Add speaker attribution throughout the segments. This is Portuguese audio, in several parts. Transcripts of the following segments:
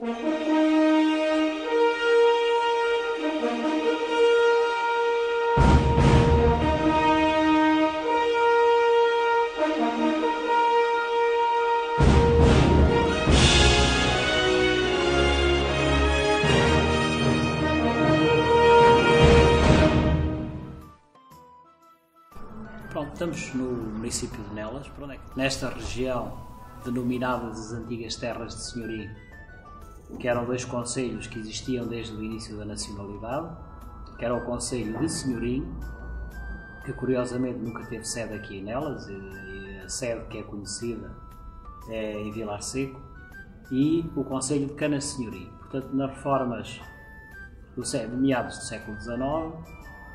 Speaker 1: Pronto, estamos no município de Nelas, nesta região denominada das antigas terras de Senhorim, que eram dois concelhos que existiam desde o início da nacionalidade, que era o concelho de Senhorim, que curiosamente nunca teve sede aqui em Nelas, e a sede que é conhecida é em Vilar Seco, e o concelho de Canassenhorim. Portanto, nas reformas de meados do século XIX,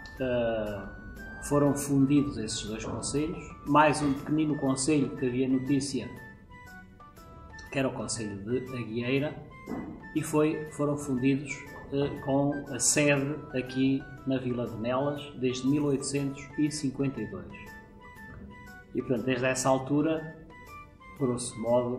Speaker 1: foram fundidos esses dois concelhos, mais um pequenino concelho que havia notícia, que era o concelho de Aguieira, e foram fundidos com a sede aqui na Vila de Nelas desde 1852. E portanto, desde essa altura, grosso modo,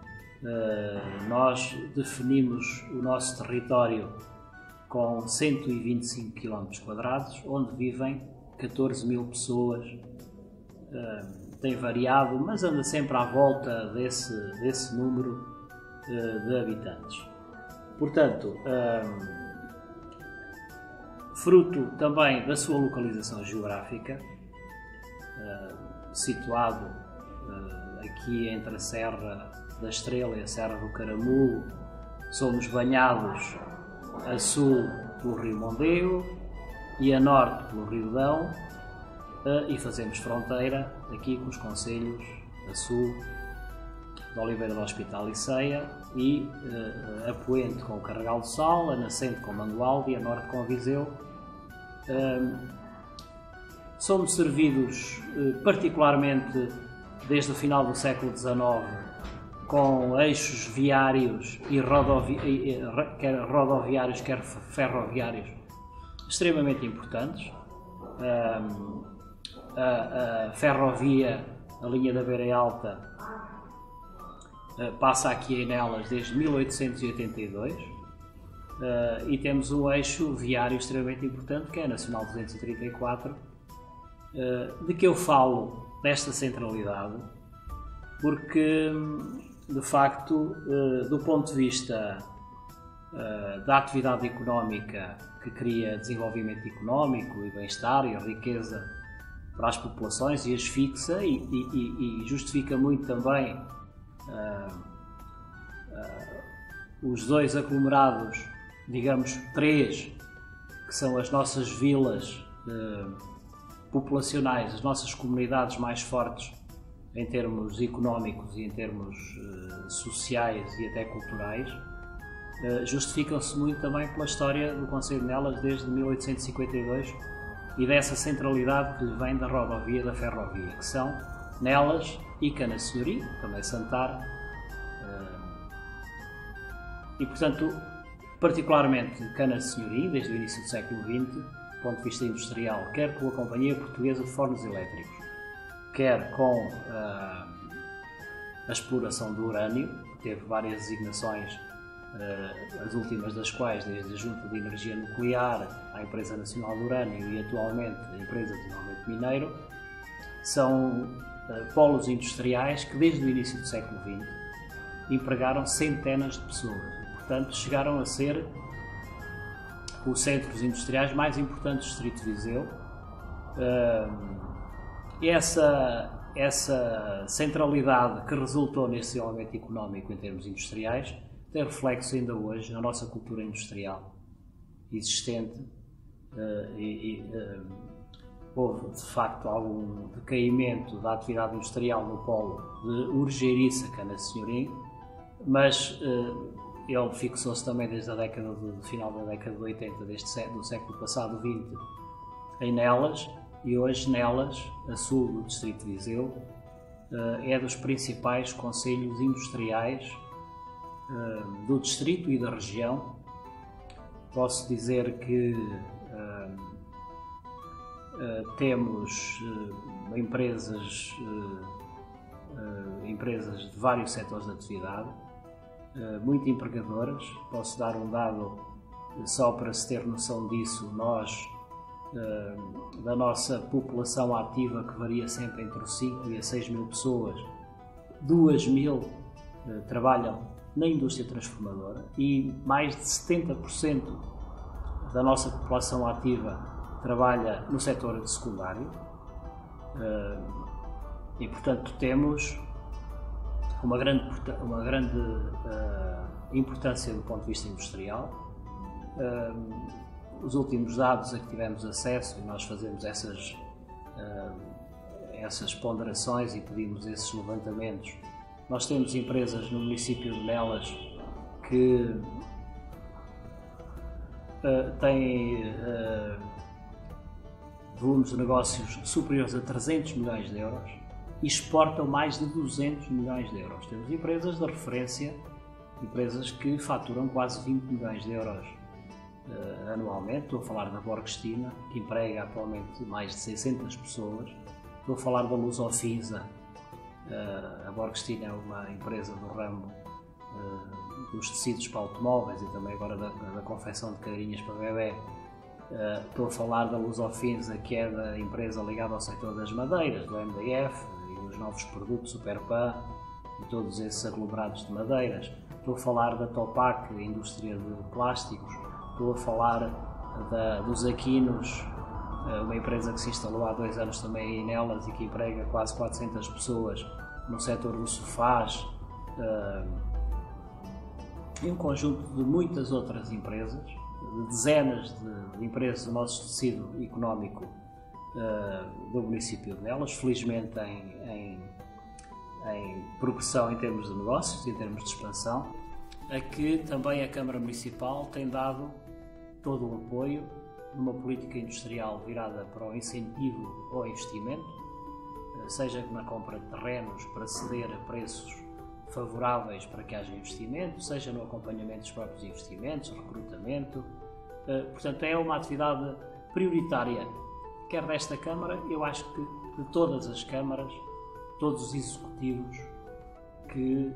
Speaker 1: nós definimos o nosso território com 125 km², onde vivem 14 mil pessoas. Tem variado, mas anda sempre à volta desse número de habitantes. Portanto, fruto também da sua localização geográfica, situado aqui entre a Serra da Estrela e a Serra do Caramulo, somos banhados a sul pelo Rio Mondego e a norte pelo Rio Dão, e fazemos fronteira aqui com os concelhos a sul de Oliveira do Hospital e Ceia, e a poente com o Carregal do Sal, a nascente com Mangualde e a norte com Viseu. Somos servidos particularmente desde o final do século XIX com eixos viários e quer rodoviários, quer ferroviários extremamente importantes. A ferrovia, a linha da Beira Alta, passa aqui em Nelas desde 1882, e temos um eixo viário extremamente importante, que é a Nacional 234, de que eu falo desta centralidade, porque, de facto, do ponto de vista da atividade económica que cria desenvolvimento económico e bem-estar e riqueza para as populações e as fixa, e justifica muito também os dois aglomerados, digamos três, que são as nossas vilas populacionais, as nossas comunidades mais fortes em termos económicos e em termos sociais e até culturais, justificam-se muito também pela história do concelho de Nelas desde 1852 e dessa centralidade que lhe vem da rodovia e da ferrovia, que são Nelas e Canassenhorim, também Santar, e portanto, particularmente Canassenhorim, desde o início do século XX, do ponto de vista industrial, quer com a Companhia Portuguesa de Fornos Elétricos, quer com a exploração do urânio, que teve várias designações, as últimas das quais, desde a Junta de Energia Nuclear à Empresa Nacional do Urânio e atualmente a Empresa de Desenvolvimento Mineiro, são polos industriais que desde o início do século XX empregaram centenas de pessoas. Portanto, chegaram a ser os centros industriais mais importantes do Distrito de Viseu. E essa centralidade que resultou nesse desenvolvimento económico em termos industriais tem reflexo ainda hoje na nossa cultura industrial existente, houve de facto algum decaimento da atividade industrial no polo de Urgeiriça, Canassenhorim, mas ele fixou-se também desde a final da década de 80 do século passado, 20, em Nelas, e hoje Nelas, a sul do distrito de Viseu, é dos principais concelhos industriais do distrito e da região. Posso dizer que temos empresas de vários setores de atividade, muito empregadoras. Posso dar um dado só para se ter noção disso. Nós, da nossa população ativa, que varia sempre entre os 5 e as 6 mil pessoas, 2.000 trabalham na indústria transformadora e mais de 70% da nossa população ativa trabalha no setor secundário. E, portanto, temos uma grande importância do ponto de vista industrial. Os últimos dados a que tivemos acesso, e nós fazemos essas ponderações e pedimos esses levantamentos, nós temos empresas no município de Nelas que têm volumes de negócios superiores a 300 milhões de euros e exportam mais de 200 milhões de euros. Temos empresas de referência, empresas que faturam quase 20 milhões de euros anualmente. Estou a falar da Borgstina, que emprega atualmente mais de 600 pessoas. Estou a falar da Lusofinsa. A Borgstina é uma empresa do ramo dos tecidos para automóveis e também agora da confecção de cadeirinhas para bebê. Estou a falar da Lusofinsa, que é da empresa ligada ao setor das madeiras, do MDF e dos novos produtos Superpan e todos esses aglomerados de madeiras. Estou a falar da Topac, a indústria de plásticos. Estou a falar dos Aquinos, uma empresa que se instalou há 2 anos também em Nelas e que emprega quase 400 pessoas no setor dos sofás, e um conjunto de muitas outras empresas, de dezenas de empresas do nosso tecido económico do município de Nelas, felizmente em progressão em termos de negócios, em termos de expansão, a que também a Câmara Municipal tem dado todo o apoio numa política industrial virada para o incentivo ao investimento, seja na compra de terrenos para ceder a preços favoráveis para que haja investimento, seja no acompanhamento dos próprios investimentos, recrutamento. Portanto, é uma atividade prioritária, quer desta Câmara, eu acho que de todas as câmaras, todos os executivos que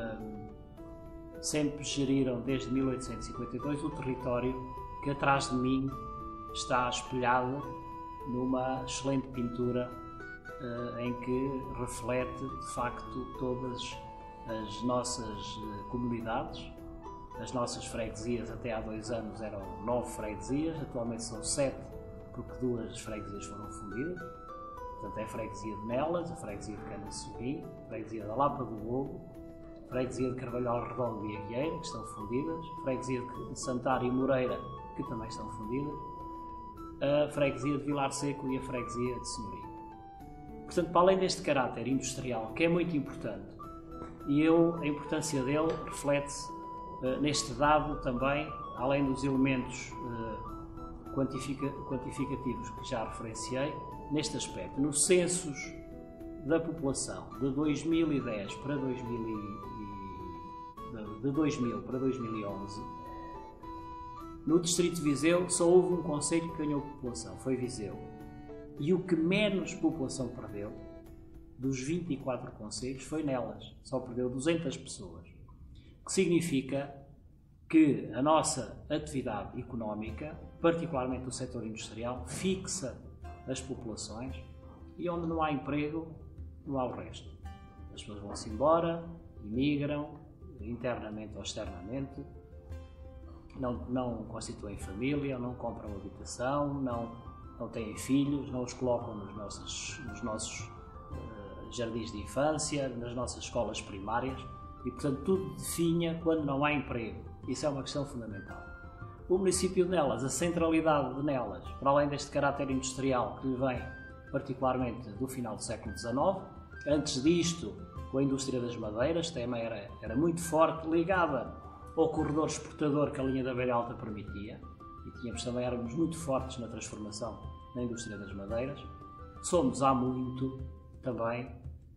Speaker 1: sempre geriram desde 1852 o território que atrás de mim está espelhado numa excelente pintura em que reflete de facto todas as nossas comunidades. As nossas freguesias até há 2 anos eram 9 freguesias, atualmente são 7, porque 2 freguesias foram fundidas. Portanto, é a freguesia de Nelas, a freguesia de Canaçuri, a freguesia da Lapa do Lobo, a freguesia de Carvalhal Redondo e Aguieira, que estão fundidas, a freguesia de Santar e Moreira, que também estão fundidas, a freguesia de Vilar Seco e a freguesia de Senhorio. Portanto, para além deste caráter industrial, que é muito importante, e a importância dele reflete-se neste dado também, além dos elementos quantificativos que já referenciei, neste aspecto. Nos censos da população de 2000 para 2011, no distrito de Viseu só houve um concelho que ganhou população, foi Viseu. E o que menos população perdeu, dos 24 concelhos, foi Nelas, só perdeu 200 pessoas. O que significa que a nossa atividade económica, particularmente o setor industrial, fixa as populações e onde não há emprego, não há o resto. As pessoas vão-se embora, imigram, internamente ou externamente, não constituem família, não compram habitação, não têm filhos, não os colocam nos nossos jardins de infância, nas nossas escolas primárias e, portanto, tudo definha quando não há emprego. Isso é uma questão fundamental. O município de Nelas, a centralidade de Nelas, para além deste caráter industrial que vem particularmente do final do século XIX, antes disto, com a indústria das madeiras, também era muito forte, ligada ao corredor exportador que a linha da Beira Alta permitia, e éramos muito fortes na transformação na indústria das madeiras. Somos há muito também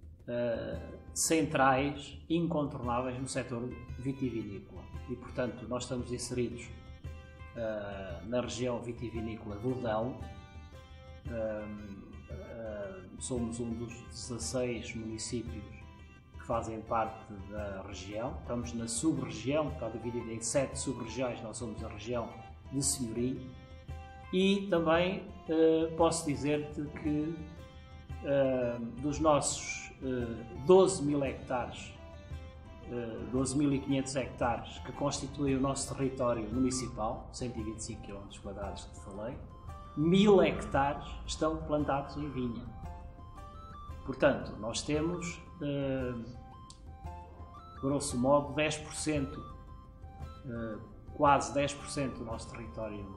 Speaker 1: centrais, incontornáveis no setor vitivinícola e, portanto, nós estamos inseridos na região vitivinícola do Dão. Somos um dos 16 municípios que que fazem parte da região. Estamos na sub-região, está dividida em 7 sub-regiões, nós somos a região de Senhorim. E também posso dizer-te que dos nossos 12.000 hectares, 12.500 hectares que constituem o nosso território municipal, 125 km² que te falei, 1.000 hectares estão plantados em vinha. Portanto, nós temos, grosso modo, 10%, quase 10% do nosso território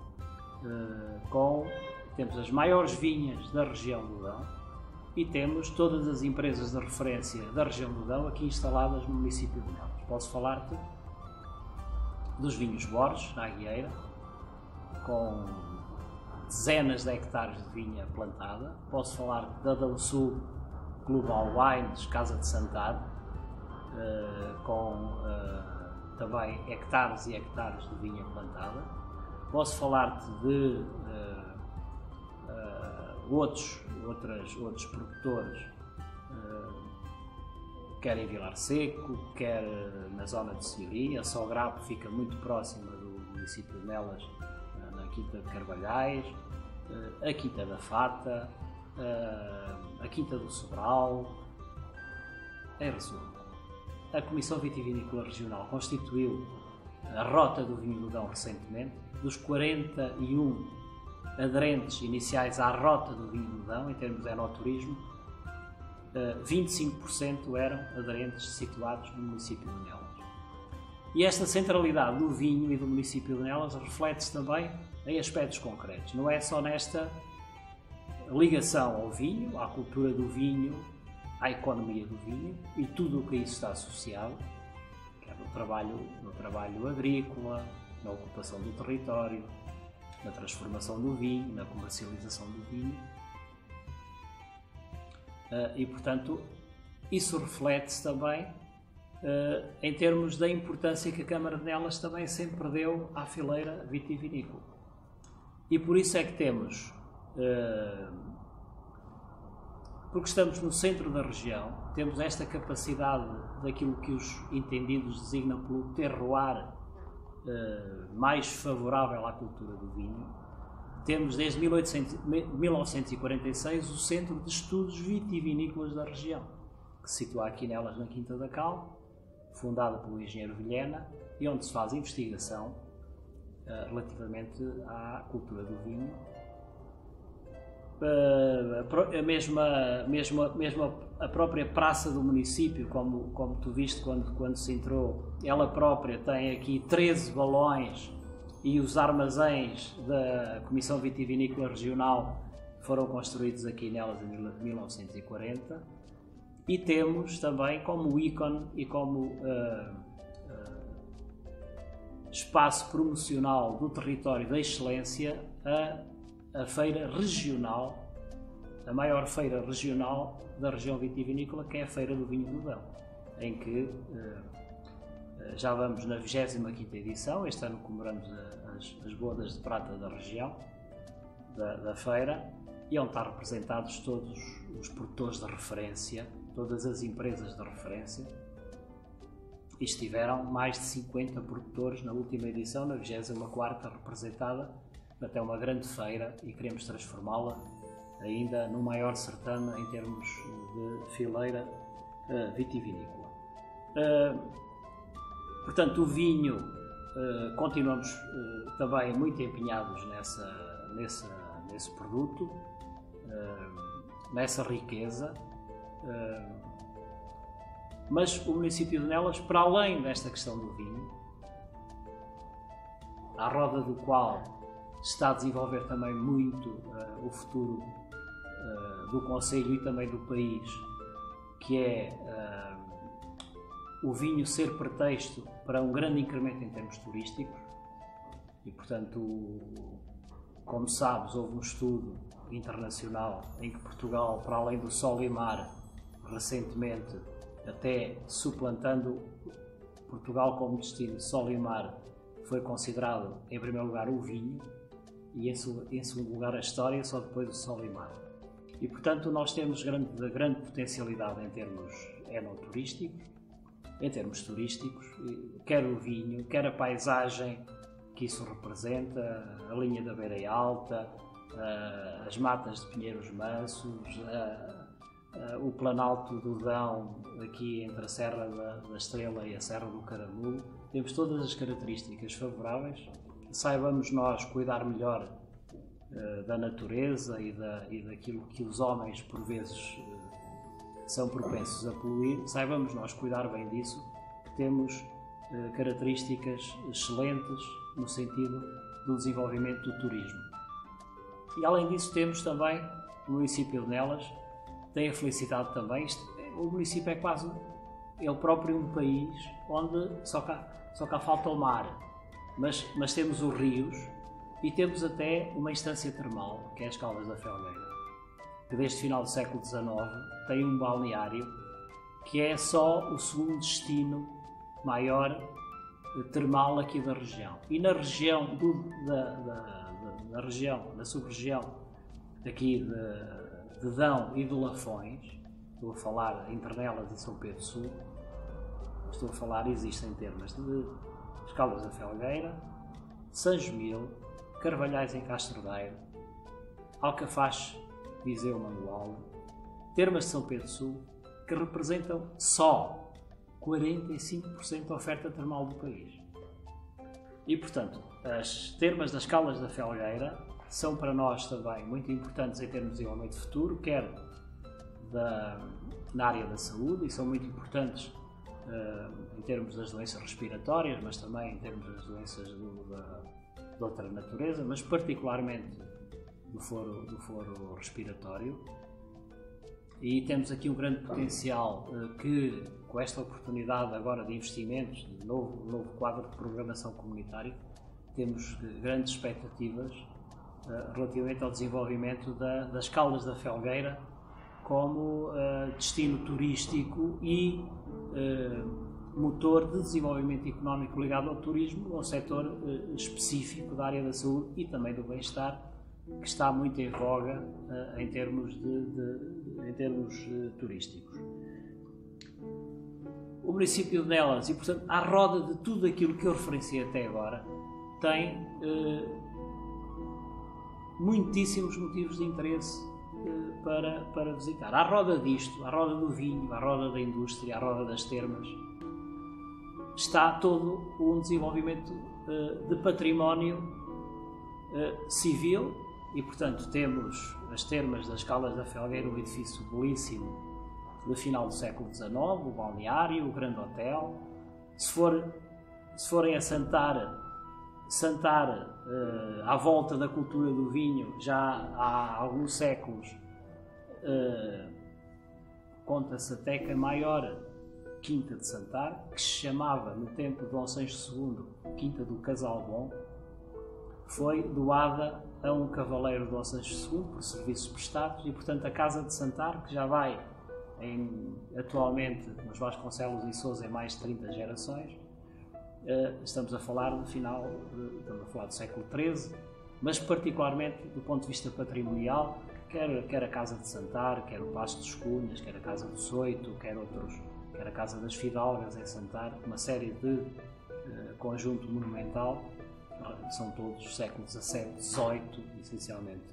Speaker 1: temos as maiores vinhas da região do Dão e temos todas as empresas de referência da região do Dão aqui instaladas no município de Nelas. Posso falar-te dos vinhos Borges, na Aguieira, com dezenas de hectares de vinha plantada. Posso falar-te da Dão Sul Global Wines, Casa de Santado, com também hectares e hectares de vinha plantada. Posso falar-te de outros produtores, quer em Vilar Seco, quer na zona de Senhorim. A Sograp fica muito próxima do município de Nelas, na Quinta de Carvalhais, a Quinta da Fata, a Quinta do Sobral. Em resumo, a Comissão Vitivinícola Regional constituiu a Rota do Vinho do Dão recentemente. Dos 41 aderentes iniciais à Rota do Vinho do Dão, em termos de enoturismo, 25% eram aderentes situados no município de Nelas. E esta centralidade do vinho e do município de Nelas reflete-se também em aspectos concretos. Não é só nesta ligação ao vinho, à cultura do vinho, à economia do vinho e tudo o que a isso está associado, quer no trabalho agrícola, na ocupação do território, na transformação do vinho, na comercialização do vinho. E, portanto, isso reflete-se também em termos da importância que a Câmara de Nelas também sempre deu à fileira vitivinícola. E por isso é que temos, porque estamos no centro da região, temos esta capacidade daquilo que os entendidos designam pelo terroir mais favorável à cultura do vinho. Temos desde 1946 o Centro de Estudos Vitivinícolas da região, que se situa aqui Nelas, na Quinta da Cal, fundado pelo engenheiro Vilhena, e onde se faz investigação relativamente à cultura do vinho. A própria praça do município, como tu viste quando se entrou, ela própria tem aqui 13 balões, e os armazéns da Comissão Vitivinícola Regional foram construídos aqui Nelas em 1940. E temos também como ícone e como espaço promocional do território da excelência a feira regional, a maior feira regional da região vitivinícola, que é a Feira do Vinho do Dão, em que já vamos na 25ª edição. Este ano comemoramos as bodas de prata da região, da feira, e onde estão representados todos os produtores de referência, todas as empresas de referência. E estiveram mais de 50 produtores na última edição, na 24ª representada. Até uma grande feira, e queremos transformá-la ainda no maior certame em termos de fileira vitivinícola. Portanto, o vinho, continuamos também muito empenhados nesse produto, nessa riqueza, mas o município de Nelas, para além desta questão do vinho, à roda do qual se está a desenvolver também muito o futuro do concelho e também do país, que é o vinho ser pretexto para um grande incremento em termos turísticos. E, portanto, como sabes, houve um estudo internacional em que Portugal, para além do sol e mar, recentemente, até suplantando Portugal como destino sol e mar, foi considerado em primeiro lugar o vinho e em segundo lugar a história, só depois o sol e mar. E, portanto, nós temos grande potencialidade em termos enoturísticos, em termos turísticos, quer o vinho, quer a paisagem que isso representa, a linha da Beira Alta, as matas de pinheiros mansos, o Planalto do Dão, aqui entre a Serra da Estrela e a Serra do Caramulo. Temos todas as características favoráveis. Saibamos nós cuidar melhor da natureza e daquilo que os homens, por vezes, são propensos a poluir. Saibamos nós cuidar bem disso. Temos características excelentes no sentido do desenvolvimento do turismo. E além disso temos também o município de Nelas, tem a felicidade também, o município é quase ele próprio um país onde só cá falta o mar, mas temos os rios e temos até uma instância termal, que é as Caldas da Felgueira, que desde o final do século XIX tem um balneário que é só o segundo destino maior termal aqui da região. E na região na sub-região aqui de Dão e de Lafões, estou a falar entre Nelas e São Pedro Sul, estou a falar, existem termas de Caldas da Felgueira, Sanjomil, Carvalhais em Castrodeiro, Alcafaxe, Viseu, Mangualde, termas de São Pedro Sul, que representam só 45% da oferta termal do país. E, portanto, as termas das Caldas da Felgueira são para nós também muito importantes em termos de desenvolvimento futuro, quer na área da saúde, e são muito importantes em termos das doenças respiratórias, mas também em termos das doenças de outra natureza, mas particularmente do foro respiratório. E temos aqui um grande potencial que, com esta oportunidade agora de investimentos, de novo quadro de programação comunitário, temos grandes expectativas relativamente ao desenvolvimento das Caldas da Felgueira como destino turístico e motor de desenvolvimento económico ligado ao turismo, ao setor específico da área da saúde e também do bem-estar, que está muito em voga em termos turísticos. O município de Nelas, e portanto à roda de tudo aquilo que eu referenciei até agora, tem muitíssimos motivos de interesse para visitar. À roda disto, à roda do vinho, à roda da indústria, à roda das termas, está todo um desenvolvimento de património civil. E, portanto, temos as termas das Caldas da Felgueira, um edifício belíssimo do final do século XIX, o balneário, o grande hotel. Se forem a Santar à volta da cultura do vinho, já há alguns séculos, conta-se até que a maior quinta de Santar, que se chamava, no tempo de Dom Sancho II, Quinta do Casal Bom, foi doada a um cavaleiro de Dom Sancho II por serviços prestados e, portanto, a Casa de Santar, que já vai atualmente nos Vasconcelos e Sousa em mais de 30 gerações, estamos a falar do século XIII, mas particularmente do ponto de vista patrimonial, quer a Casa de Santar, quer o Paço dos Cunhas, quer a Casa do Soito, quer a Casa das Fidalgas em Santar, uma série de conjunto monumental. São todos séculos XVII, XVIII, essencialmente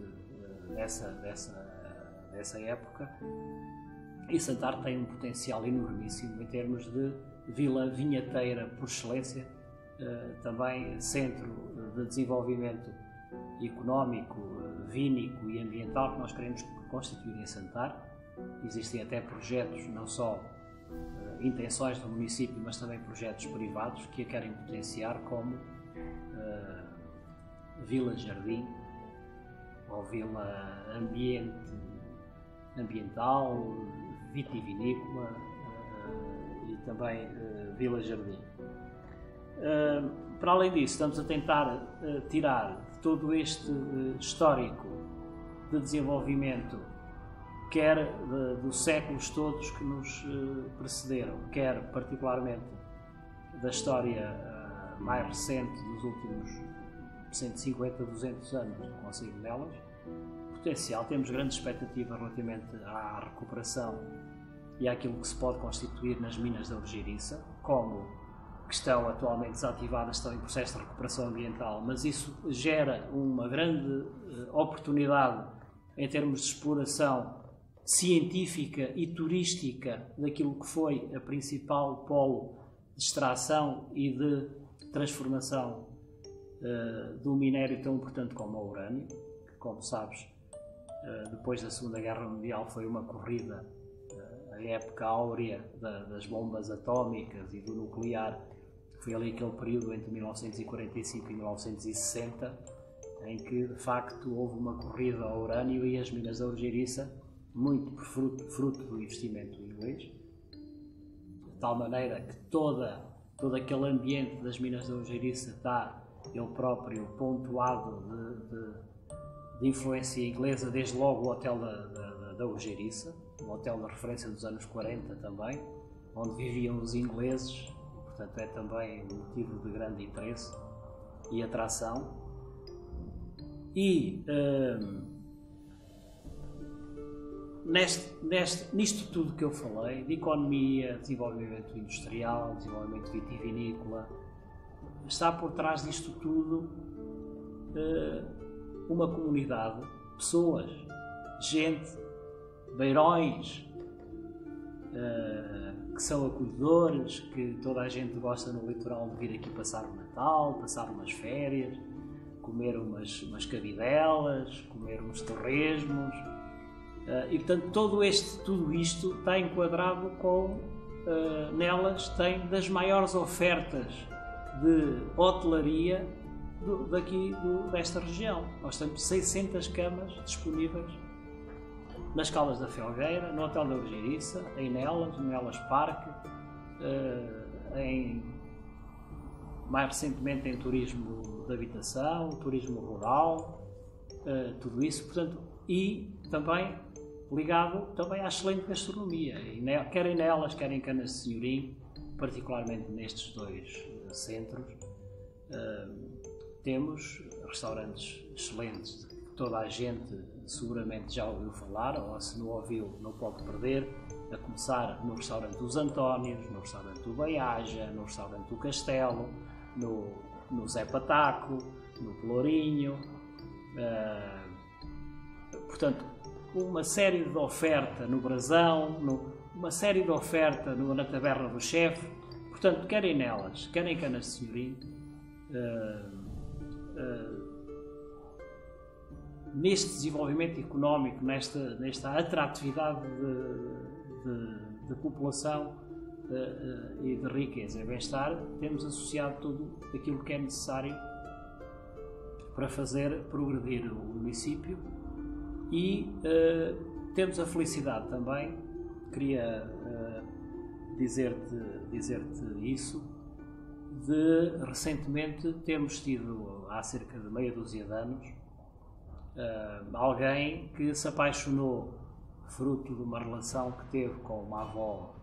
Speaker 1: dessa época. E Santar tem um potencial enormíssimo em termos de vila vinheteira por excelência, também centro de desenvolvimento económico, vínico e ambiental que nós queremos constituir em Santar. Existem até projetos, não só intenções do município, mas também projetos privados que a querem potenciar como Vila Jardim ou Vila Ambiental, Vitivinícola e também Vila Jardim. Para além disso, estamos a tentar tirar de todo este histórico de desenvolvimento, quer dos séculos todos que nos precederam, quer particularmente da história mais recente dos últimos 150, 200 anos do Concelho de Nelas, potencial. Temos grande expectativa relativamente à recuperação e àquilo que se pode constituir nas minas da Urgiriça, como que estão atualmente desativadas, estão em processo de recuperação ambiental, mas isso gera uma grande oportunidade em termos de exploração científica e turística daquilo que foi a principal polo de extração e de transformação de um minério tão importante como o urânio, que, como sabes, depois da Segunda Guerra Mundial foi uma corrida, a época áurea das bombas atómicas e do nuclear. Foi ali aquele período entre 1945 e 1960 em que, de facto, houve uma corrida ao urânio e as minas da Urgiriça, muito por fruto do investimento inglês, de tal maneira que todo aquele ambiente das minas da Urgiriça está ele próprio pontuado de influência inglesa, desde logo o hotel da Urgiriça, um hotel de referência dos anos 40 também, onde viviam os ingleses, portanto é também um motivo de grande interesse e atração. E nisto tudo que eu falei, de economia, desenvolvimento industrial, desenvolvimento vitivinícola, está por trás disto tudo uma comunidade, pessoas, gente, beirões, que são acolhedores, que toda a gente gosta no litoral de vir aqui passar o Natal, passar umas férias, comer umas cabidelas, comer uns torresmos, e portanto tudo isto está enquadrado com, nelas tem das maiores ofertas de hotelaria desta região. Nós temos 600 camas disponíveis nas Caldas da Felgueira, no Hotel da Urgiriça, em Nelas, no Nelas Parque, mais recentemente em turismo de habitação, turismo rural, tudo isso, portanto, e também ligado também à excelente gastronomia, quer em Nelas, quer em Canas de Senhorim, particularmente nestes dois centros, temos restaurantes excelentes que toda a gente seguramente já ouviu falar, ou se não ouviu não pode perder, a começar no restaurante dos Antónios, no restaurante do Baiaja, no restaurante do Castelo, no Zé Pataco, no Pelourinho, portanto, uma série de oferta no Brasão, uma série de oferta na Taberna do Chefe, portanto, quer em Nelas, quer em Canas de Senhorim, neste desenvolvimento económico, nesta atratividade de população e de riqueza e bem-estar, temos associado tudo aquilo que é necessário para fazer progredir o município e temos a felicidade também, queria dizer-te isso, de recentemente termos tido, há cerca de meia dúzia de anos, alguém que se apaixonou fruto de uma relação que teve com uma avó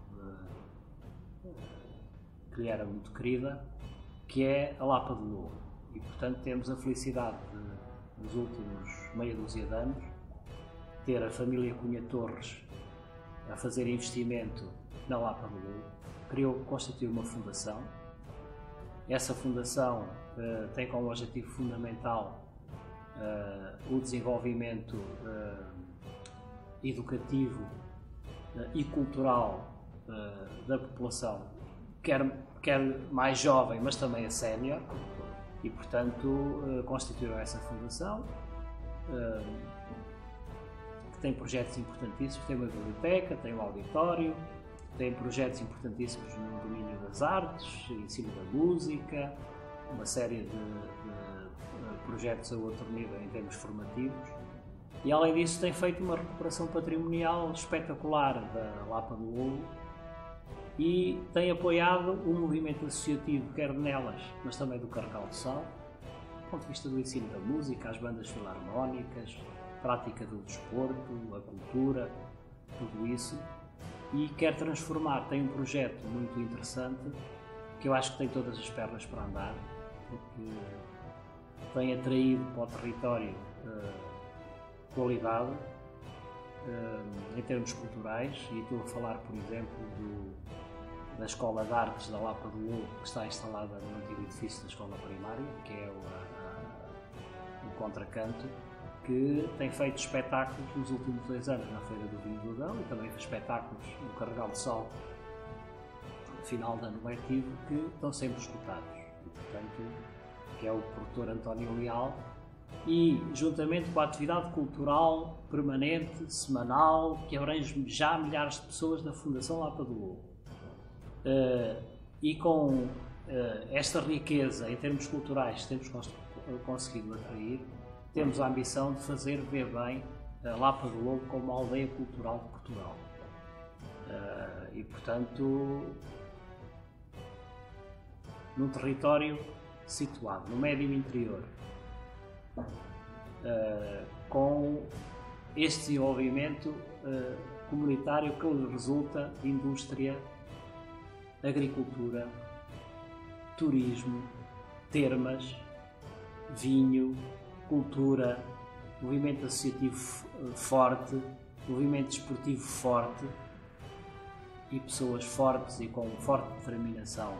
Speaker 1: que lhe era muito querida, que é a Lapa do Louro. E portanto temos a felicidade de, nos últimos meia dúzia de anos, ter a família Cunha Torres a fazer investimento na Lapa do Louro, constituiu uma fundação. Essa fundação tem como objetivo fundamental o desenvolvimento educativo e cultural da população, quer mais jovem, mas também a sénior, e portanto constituíram essa fundação, que tem projetos importantíssimos, tem uma biblioteca, tem um auditório, tem projetos importantíssimos no domínio das artes, ensino da música, uma série de projetos a outro nível em termos formativos, e além disso tem feito uma recuperação patrimonial espetacular da Lapa do Louro e tem apoiado o movimento associativo, quer nelas, mas também do Carcal do Sal, do ponto de vista do ensino da música, as bandas filarmónicas, prática do desporto, a cultura, tudo isso, e quer transformar, tem um projeto muito interessante, que eu acho que tem todas as pernas para andar, porque tem atraído para o território qualidade, em termos culturais, e estou a falar, por exemplo, da Escola de Artes da Lapa do Lobo, que está instalada no antigo edifício da escola primária, que é o Contracanto, que tem feito espetáculos nos últimos 2 anos na Feira do Vinho do Dão, e também fez espetáculos no Carregal de Sol, no final de ano letivo, que estão sempre escutados. E, portanto, que é o produtor António Leal, e juntamente com a atividade cultural permanente, semanal, que abrange já milhares de pessoas da Fundação Lapa do Lobo. E com esta riqueza em termos culturais que temos conseguido atrair, temos a ambição de fazer ver bem a Lapa do Lobo como uma aldeia cultural de Portugal. E, portanto, num território situado no médio interior, com este desenvolvimento comunitário que resulta de indústria, agricultura, turismo, termas, vinho, cultura, movimento associativo forte, movimento desportivo forte e pessoas fortes e com forte determinação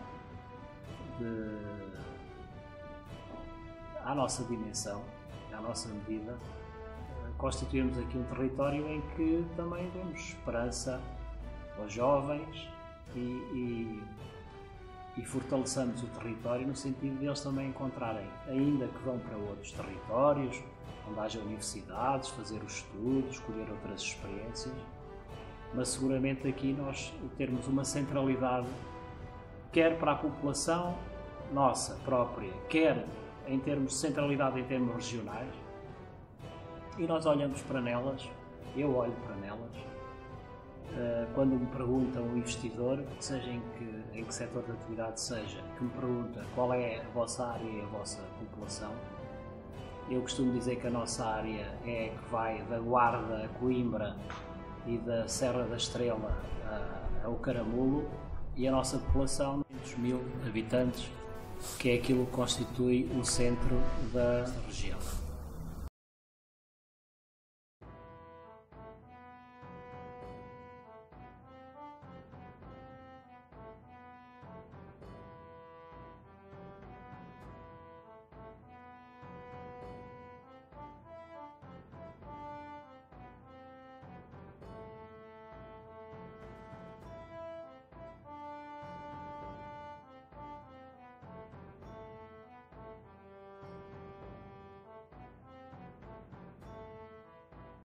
Speaker 1: à nossa dimensão, à nossa medida. Constituímos aqui um território em que também damos esperança aos jovens e fortaleçamos o território no sentido de eles também encontrarem, ainda que vão para outros territórios, onde haja universidades, fazer os estudos, escolher outras experiências, mas seguramente aqui nós termos uma centralidade, quer para a população nossa própria, quer em termos de centralidade em termos regionais, e nós olhamos para nelas, eu olho para nelas, quando me pergunta um investidor, seja em que setor de atividade seja, que me pergunta qual é a vossa área e a vossa população, eu costumo dizer que a nossa área é a que vai da Guarda a Coimbra e da Serra da Estrela ao Caramulo, e a nossa população, 200.000 habitantes, que é aquilo que constitui o centro da região.